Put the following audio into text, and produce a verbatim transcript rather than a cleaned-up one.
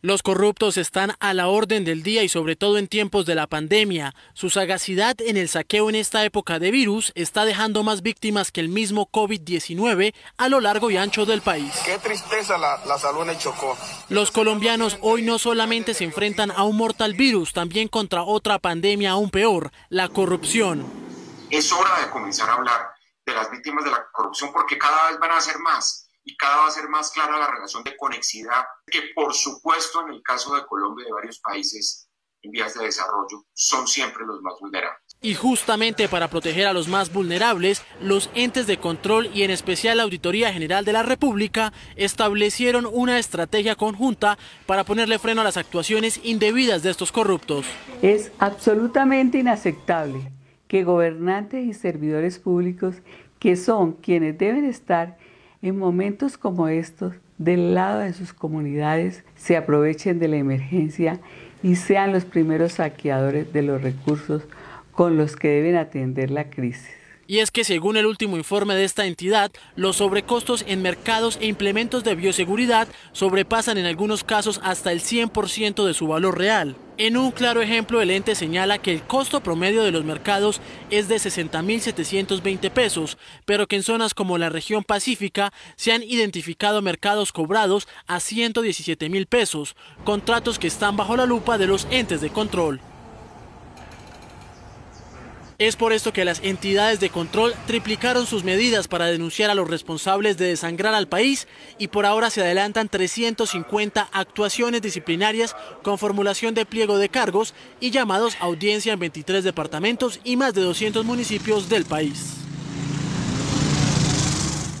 Los corruptos están a la orden del día y sobre todo en tiempos de la pandemia. Su sagacidad en el saqueo en esta época de virus está dejando más víctimas que el mismo COVID diecinueve a lo largo y ancho del país. Qué tristeza la, la salud en el Chocó. Los colombianos hoy no solamente se enfrentan a un mortal virus, también contra otra pandemia aún peor, la corrupción. Es hora de comenzar a hablar de las víctimas de la corrupción porque cada vez van a ser más. Y cada vez va a ser más clara la relación de conexidad que, por supuesto, en el caso de Colombia y de varios países en vías de desarrollo, son siempre los más vulnerables. Y justamente para proteger a los más vulnerables, los entes de control y en especial la Auditoría General de la República establecieron una estrategia conjunta para ponerle freno a las actuaciones indebidas de estos corruptos. Es absolutamente inaceptable que gobernantes y servidores públicos, que son quienes deben estar en momentos como estos, del lado de sus comunidades, se aprovechen de la emergencia y sean los primeros saqueadores de los recursos con los que deben atender la crisis. Y es que según el último informe de esta entidad, los sobrecostos en mercados e implementos de bioseguridad sobrepasan en algunos casos hasta el cien por ciento de su valor real. En un claro ejemplo, el ente señala que el costo promedio de los mercados es de sesenta mil setecientos veinte pesos, pero que en zonas como la región pacífica se han identificado mercados cobrados a ciento diecisiete mil pesos, contratos que están bajo la lupa de los entes de control. Es por esto que las entidades de control triplicaron sus medidas para denunciar a los responsables de desangrar al país y por ahora se adelantan trescientas cincuenta actuaciones disciplinarias con formulación de pliego de cargos y llamados a audiencia en veintitrés departamentos y más de doscientos municipios del país.